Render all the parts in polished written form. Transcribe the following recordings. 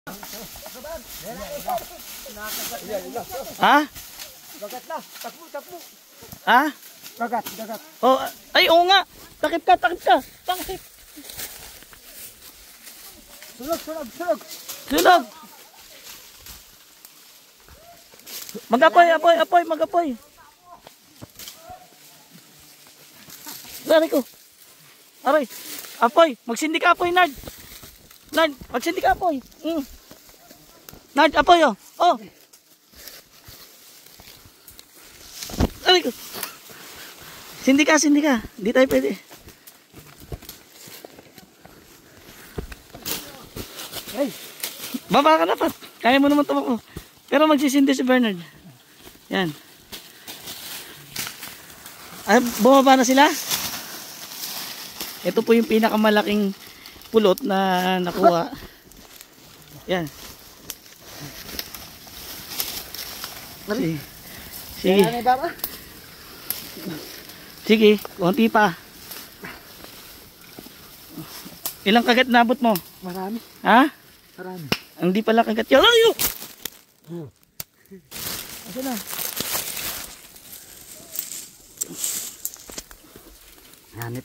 Ha? Dagat na. Takbo, takbo. Ha? Dagat, dagat. Oh, ay, oo nga. Takip ka, takip ka. Takip. Sunog, sunog, sunog. Sunog. Mag-apoy, apoy, apoy, mag-apoy. Lari ko. Aray. Apoy. Magsindi ka apoy, Nard. Nard, magsindi ka apoy. Nard, apoy, oh. Oh. Aray ko. Sindi ka, sindi ka. Di tayo pwede. Hey. Baba ka dapat. Kaya mo naman tumakbo. Pero magsisindi si Bernard. Yan. Ay, bumaba na sila. Ito po yung pinakamalaking pulot na nakuha. Yan. Sige. Sige, konti pa. Ilang kagat nabot mo? Marami. Ha? Marami. Hindi pala kagat yan. Ayo! Asa na? Hanip.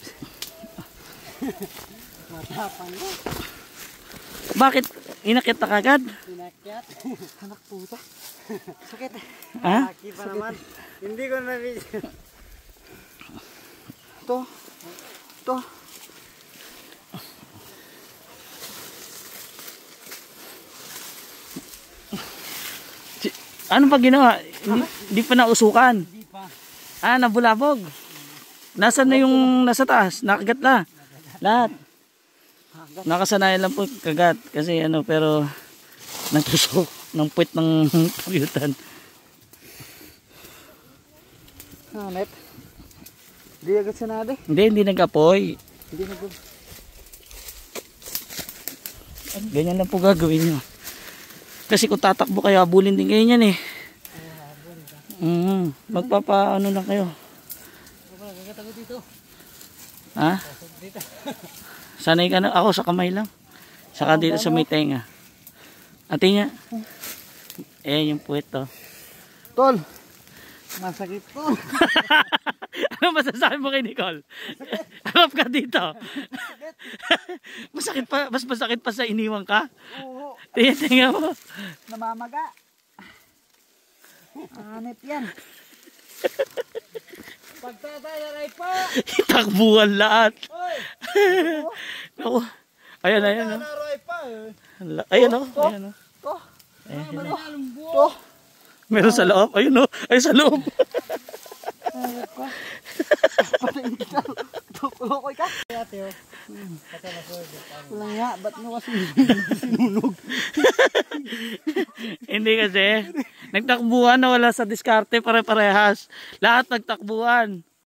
Matapang mo. Bakit? Inakit na kagad? Inakyat. Anak puta. Sakit. Ha? Laki pa naman. Hindi ko na-video. Ito. Ito. Ano pa ginawa? Hindi pa nausukan? Hindi pa. Ah, nabulabog. Nasaan na yung nasa taas? Nakagat na. Lahat. Nakasanayan lang po kagat. Kasi ano, pero nagtusok ng puwit ng puyutan. Hanip. Hindi agad sanade. Hindi nag-apoy. Hindi nag- Ganyan lang po gagawin nyo. Kasi kung tatakbo kayo, abulin din kayo niyan eh. Magpapa-ano lang kayo. Gagatago dito. Ha? Sanay ka na. Ako sa kamay lang. Saka dito sa may tenga. Ate niya. Eh, yung puwet to. Tol. Masakit po. Ano masasabi mo kay Nicole? Harap ka dito. Masakit pa, mas masakit pa sa iniwan ka? Oo. Tingnan mo. Namamaga. Hanip yan. Pagtatayaray po. Takbuhan lahat. Oy. Naku. Ayan, ayan. Oh. Naroy pa. Ayan o. Ayan o. To. Ayan. To. Meron sa loob. Ayun o. Ay sa loob. Hanip ka. Patayin ka. Tukoy ka. Ate o. Wala nga. Ba't mo kasi sinunog? Hindi kasi. Nagtakbuhan na wala sa diskarte pare-parehas. Lahat nagtakbuhan.